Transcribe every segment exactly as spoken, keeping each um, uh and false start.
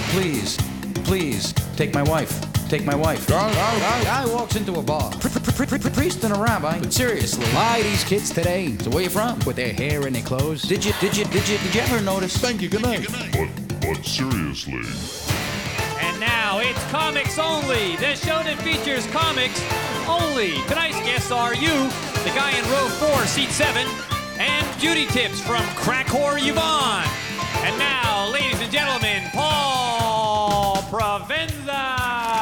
Please, please, take my wife. Take my wife. Guy walks into a bar. Priest and a rabbi. But seriously, why these kids today? So where you from? With their hair and their clothes? Did you, did you, did you, did you ever notice? Thank you, good night. But, but seriously. And now it's Comics Only, the show that features comics only. Tonight's guests are you, the guy in row four, seat seven, and beauty tips from crack whore Yvonne. And now, ladies and gentlemen, Paul Provenza.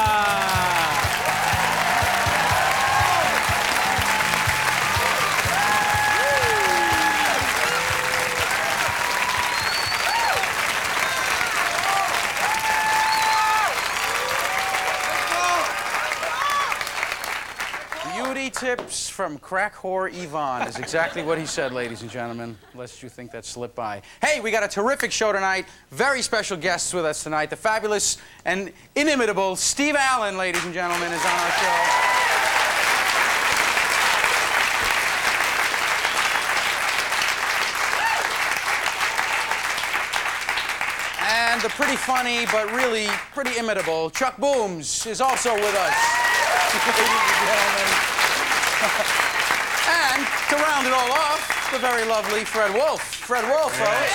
Beauty tips from crack whore Yvonne is exactly what he said, ladies and gentlemen, lest you think that slipped by. Hey, we got a terrific show tonight. Very special guests with us tonight. The fabulous and inimitable Steve Allen, ladies and gentlemen, is on our show. And the pretty funny, but really pretty imitable Chuck Booms is also with us. Ladies and gentlemen. And to round it all off, the very lovely Fred Wolf. Fred Wolf, folks.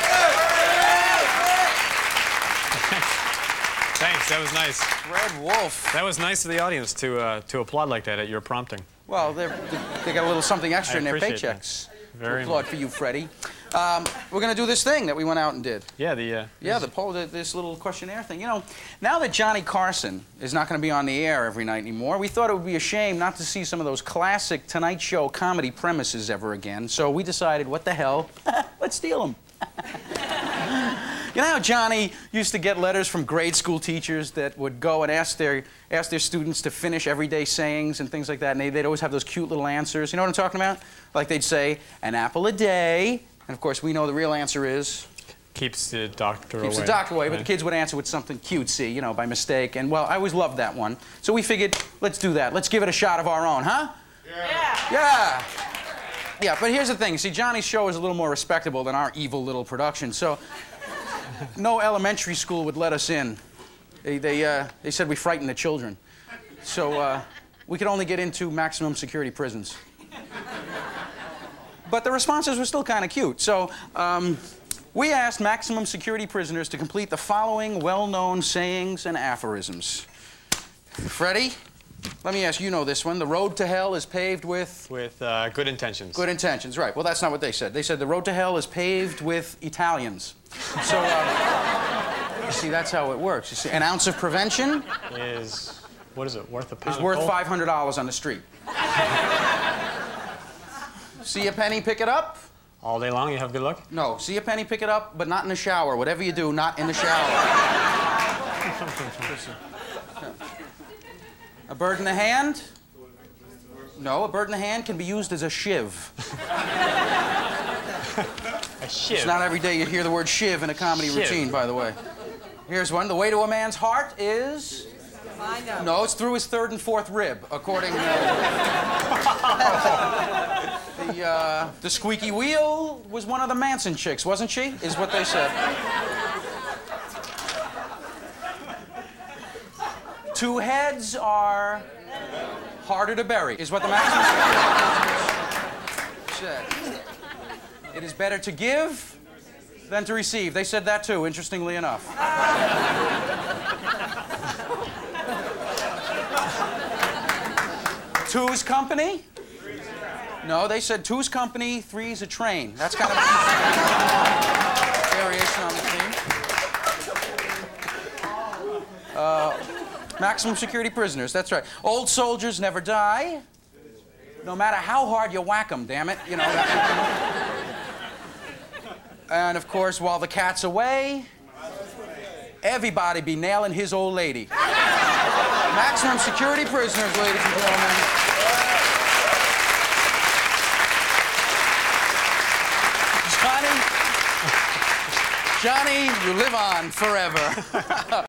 Thanks, that was nice. Fred Wolf. That was nice of the audience to uh, to applaud like that at your prompting. Well, they're, they got a little something extra I in their appreciate paychecks. Very to applaud much. for you, Freddie. Um, we're going to do this thing that we went out and did. Yeah, the... Uh, Yeah, the poll, the, this little questionnaire thing. You know, now that Johnny Carson is not going to be on the air every night anymore, we thought it would be a shame not to see some of those classic Tonight Show comedy premises ever again. So we decided, what the hell? Let's steal them. You know how Johnny used to get letters from grade school teachers that would go and ask their, ask their students to finish everyday sayings and things like that, and they, they'd always have those cute little answers. You know what I'm talking about? Like they'd say, an apple a day. And of course, we know the real answer is... Keeps the doctor away. Keeps the doctor away, but right. the kids would answer with something cutesy, you know, by mistake. And, well, I always loved that one. So we figured, let's do that. Let's give it a shot of our own, huh? Yeah. Yeah. Yeah, but here's the thing. See, Johnny's show is a little more respectable than our evil little production. So no elementary school would let us in. They, they, uh, they said we frighten the children. So uh, we could only get into maximum security prisons. But the responses were still kind of cute. So um, we asked maximum security prisoners to complete the following well-known sayings and aphorisms. Freddie, let me ask, you know this one. The road to hell is paved with... With uh, good intentions. Good intentions, right. Well, that's not what they said. They said the road to hell is paved with Italians. So, uh, you see, that's how it works. You see, an ounce of prevention... Is, what is it, worth a pound is of worth coal? five hundred dollars on the street. See a penny, pick it up? All day long, you have good luck? No, see a penny, pick it up, but not in the shower. Whatever you do, not in the shower. A bird in the hand? No, a bird in the hand can be used as a shiv. A shiv. It's not every day you hear the word shiv in a comedy Shiv. routine, by the way. Here's one. The way to a man's heart is... No, it's through his third and fourth rib, according to... the, uh, the squeaky wheel was one of the Manson chicks, wasn't she? Is what they said. Two heads are harder to bury, is what the maximum said. It is better to give than to receive. They said that too, interestingly enough. Two's company? No, they said two's company, three's a train. That's kind of a variation on the theme. Uh, maximum security prisoners, that's right. Old soldiers never die, no matter how hard you whack them, damn it. You know, that's... And of course, while the cat's away, everybody be nailing his old lady. Maximum security prisoners, ladies and gentlemen. Johnny, Johnny, you live on forever.